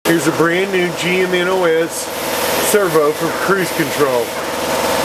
Here's a brand new GM NOS servo for cruise control.